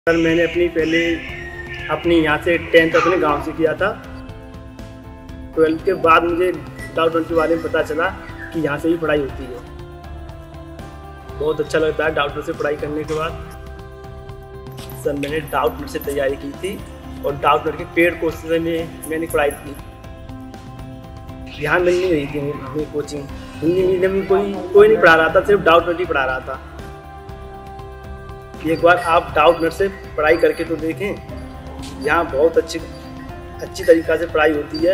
Sir मैंने अपनी यहाँ से 10th अपने गांव से किया था। 12th के बाद मुझे डाउटनट के बारे में पता चला कि यहाँ से ही पढ़ाई होती है। बहुत अच्छा लगता है डाउटनट से पढ़ाई करने के बाद। सर मैंने डाउटनट से तैयारी की थी और डाउटनट के पेड कोर्स में मैंने पढ़ाई की। यहाँ मिल नहीं रही थी अपनी कोचिंग। हिंदी मीडियम में कोई नहीं पढ़ा रहा था, सिर्फ डाउटनट ही पढ़ा रहा था। एक बार आप डाउटनट से पढ़ाई करके तो देखें, यहाँ बहुत अच्छी तरीक़ा से पढ़ाई होती है।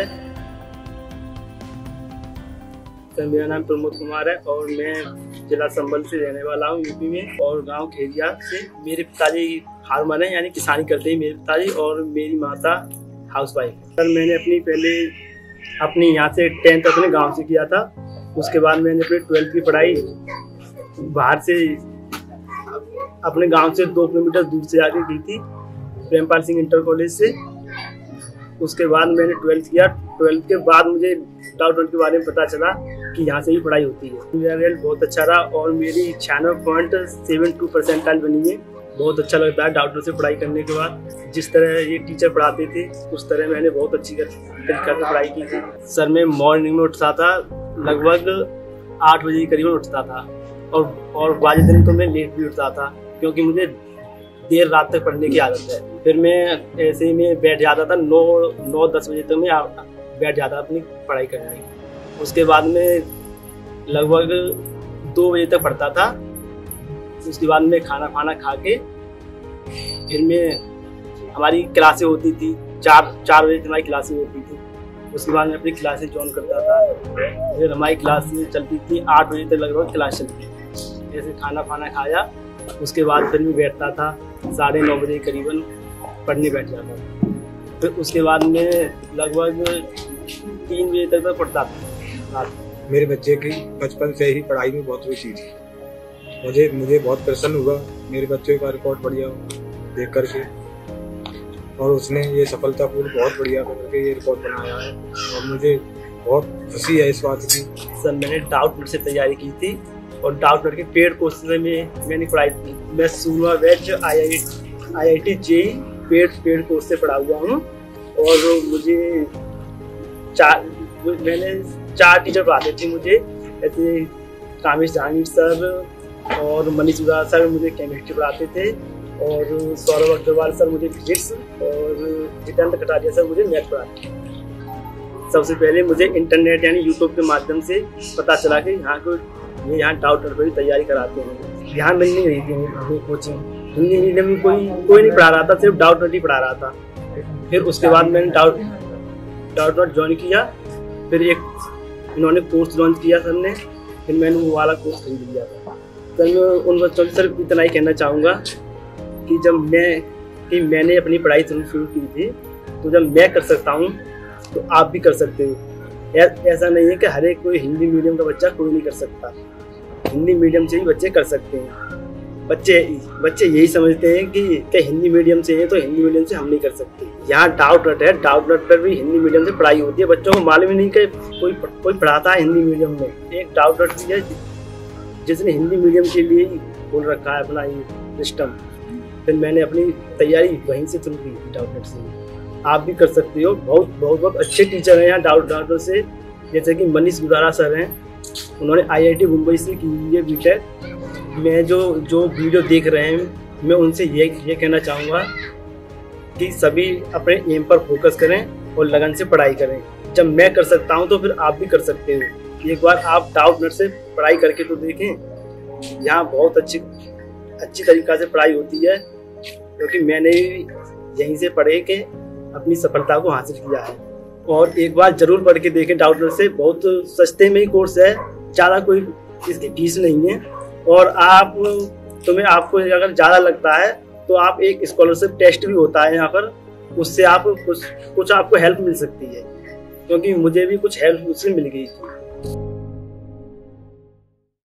सर मेरा नाम प्रमोद कुमार है और मैं जिला संबल से रहने वाला हूँ, यूपी में। और गांव खेरिया से मेरे पिताजी फार्मर हैं, यानी किसानी करते हैं मेरे पिताजी, और मेरी माता हाउसवाइफ। सर मैंने अपनी यहाँ से 10th अपने गांव से किया था। उसके बाद मैंने अपनी 12th की पढ़ाई बाहर से अपने गांव से 2 किलोमीटर दूर से आके की थी, प्रेमपाल सिंह इंटर कॉलेज से। उसके बाद मैंने 12th किया। 12th के बाद मुझे डाउटनट के बारे में पता चला कि यहाँ से ही पढ़ाई होती है। मेरा रिजल्ट बहुत अच्छा रहा और मेरी 96.72% बनी है। बहुत अच्छा लगता है डाउटनट से पढ़ाई करने के बाद। जिस तरह ये टीचर पढ़ाते थे उस तरह मैंने बहुत अच्छी तरीक़ा से पढ़ाई की थी। सर मैं मॉर्निंग में उठता था, लगभग 8 बजे के करीबन उठता था, और बाकी दिन तो मैं लेट भी उठता था क्योंकि मुझे देर रात तक पढ़ने की आदत है। फिर मैं ऐसे ही मैं बैठ जाता था, 9-10 बजे तक मैं बैठ जाता अपनी पढ़ाई करने। उसके बाद में लगभग 2 बजे तक पढ़ता था। उसके बाद में खाना खा के फिर हमारी क्लासें होती थी, 4 बजे हमारी क्लासें होती थी। उसके बाद मैं अपनी क्लासें ज्वाइन करता था। फिर हमारी क्लास चलती थी 8 बजे तक लगभग क्लास चलती थी। जैसे खाना खाया, उसके बाद फिर मैं बैठता था 9:30 बजे करीबन पढ़ने बैठ जाता था। फिर उसके बाद मैं लगभग 3 बजे तक पढ़ता था। मेरे बच्चे की बचपन से ही पढ़ाई में बहुत रुचि थी। मुझे बहुत प्रसन्न हुआ मेरे बच्चे का रिकॉर्ड बढ़िया देख करके, और उसने ये सफलतापूर्ण बहुत बढ़िया करके ये रिकॉर्ड बनाया है और मुझे बहुत खुशी है इस बात की। सर मैंने डाउटनट से तैयारी की थी और डाउटनट के पेड कोर्स में मैंने पढ़ाई की। मैं सुरमा वेज IIT JEE पेड कोर्स से पढ़ा हुआ हूँ। और मैंने 4 टीचर पढ़ाते थे मुझे, ऐसे कामेश जहांगीर सर और मनीष उदार सर मुझे केमिस्ट्री पढ़ाते थे, और सौरभ अग्रवाल सर मुझे फिजिक्स, और जितेंद्र कटारिया सर मुझे मैथ पढ़ाते थे। सबसे पहले मुझे इंटरनेट यानी यूट्यूब के माध्यम से पता चला कि यहाँ डाउटनट पर भी तैयारी कराते हैं। यहाँ मिल नहीं रही थी अपनी कोचिंग। हिंदी मीडियम में कोई नहीं पढ़ा रहा था, सिर्फ डाउटनट ही पढ़ा रहा था। फिर उसके बाद मैंने डाउटनट ज्वाइन किया। फिर इन्होंने कोर्स लॉन्च किया सर ने, फिर मैंने वो वाला कोर्स खरीद लिया था। सर मैं उन बच्चों से सिर्फ इतना ही कहना चाहूँगा कि मैंने अपनी पढ़ाई शुरू की थी, तो जब मैं कर सकता हूँ तो आप भी कर सकते हो। ऐसा नहीं है कि हर एक कोई हिंदी मीडियम का बच्चा कोई नहीं कर सकता। हिंदी मीडियम से ही बच्चे कर सकते हैं। बच्चे यही समझते हैं कि हिंदी मीडियम से है तो हिंदी मीडियम से हम नहीं कर सकते। यहाँ डाउटनट है, डाउटनट पर भी हिंदी मीडियम से पढ़ाई होती है। बच्चों को मालूम ही नहीं कि कोई पढ़ाता है हिंदी मीडियम में। एक डाउटनट भी है जिसने हिंदी मीडियम के लिए ही खोल रखा है अपना ये सिस्टम। फिर मैंने अपनी तैयारी वहीं से शुरू की डाउटनट से। आप भी कर सकते हो। बहुत अच्छे टीचर हैं यहाँ डाउटनट से, जैसे कि मनीष गुदारा सर हैं, उन्होंने IIT मुंबई से की हुई है BTech। मैं जो वीडियो देख रहे हैं, मैं उनसे ये कहना चाहूँगा कि सभी अपने एम पर फोकस करें और लगन से पढ़ाई करें। जब मैं कर सकता हूँ तो फिर आप भी कर सकते हो। एक बार आप डाउटनट से पढ़ाई करके तो देखें, यहाँ बहुत अच्छी तरीक़ा से पढ़ाई होती है, क्योंकि मैंने यहीं से पढ़े के अपनी सफलता को हासिल किया है। और एक बार जरूर पढ़ के देखें डाउटनट से। बहुत सस्ते में ही कोर्स है, ज़्यादा कोई इसकी फीस नहीं है। और आपको अगर ज़्यादा लगता है तो आप एक स्कॉलरशिप टेस्ट भी होता है यहाँ पर, उससे आप कुछ आपको हेल्प मिल सकती है, क्योंकि मुझे भी कुछ हेल्प उससे मिल गई थी।